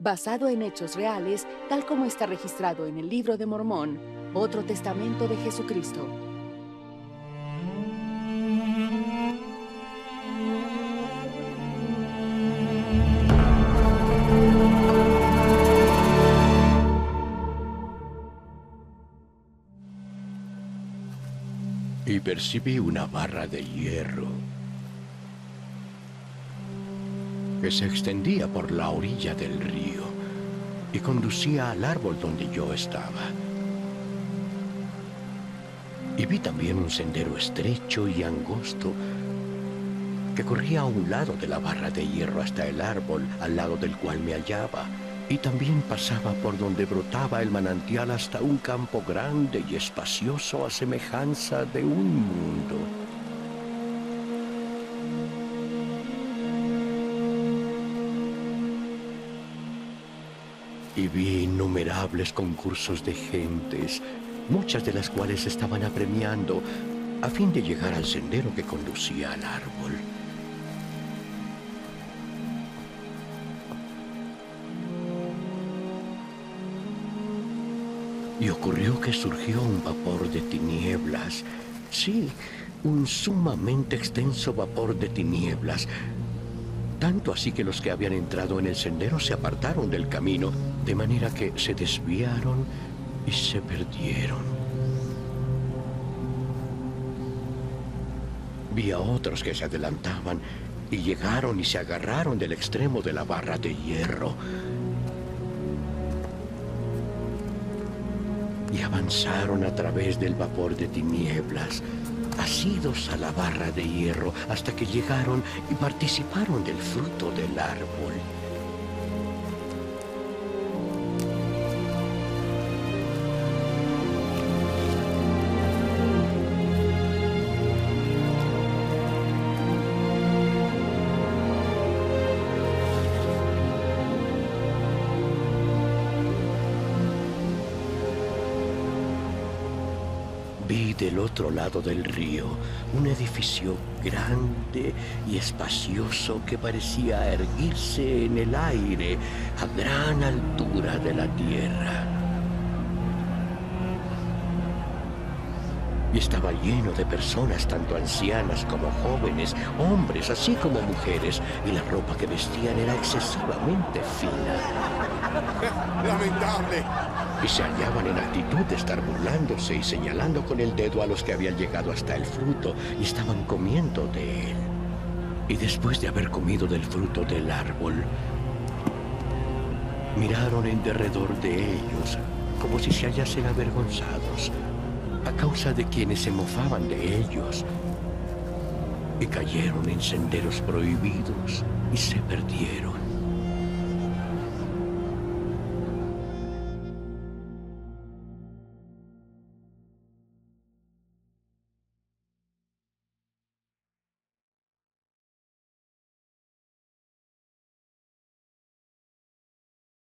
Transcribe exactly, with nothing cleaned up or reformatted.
basado en hechos reales, tal como está registrado en el Libro de Mormón, otro testamento de Jesucristo. Y percibí una barra de hierro que se extendía por la orilla del río y conducía al árbol donde yo estaba. Y vi también un sendero estrecho y angosto que corría a un lado de la barra de hierro hasta el árbol al lado del cual me hallaba. Y también pasaba por donde brotaba el manantial hasta un campo grande y espacioso a semejanza de un mundo. Y vi innumerables concursos de gentes, muchas de las cuales estaban apremiando a fin de llegar al sendero que conducía al árbol. Y ocurrió que surgió un vapor de tinieblas, sí, un sumamente extenso vapor de tinieblas, tanto así que los que habían entrado en el sendero se apartaron del camino, de manera que se desviaron y se perdieron. Vi a otros que se adelantaban y llegaron y se agarraron del extremo de la barra de hierro. Y avanzaron a través del vapor de tinieblas, asidos a la barra de hierro, hasta que llegaron y participaron del fruto del árbol. Vi del otro lado del río un edificio grande y espacioso que parecía erguirse en el aire a gran altura de la tierra. Y estaba lleno de personas, tanto ancianas como jóvenes, hombres así como mujeres, y la ropa que vestían era excesivamente fina. ¡Lamentable! Y se hallaban en actitud de estar burlándose y señalando con el dedo a los que habían llegado hasta el fruto y estaban comiendo de él. Y después de haber comido del fruto del árbol, miraron en derredor de ellos como si se hallasen avergonzados a causa de quienes se mofaban de ellos, y cayeron en senderos prohibidos y se perdieron.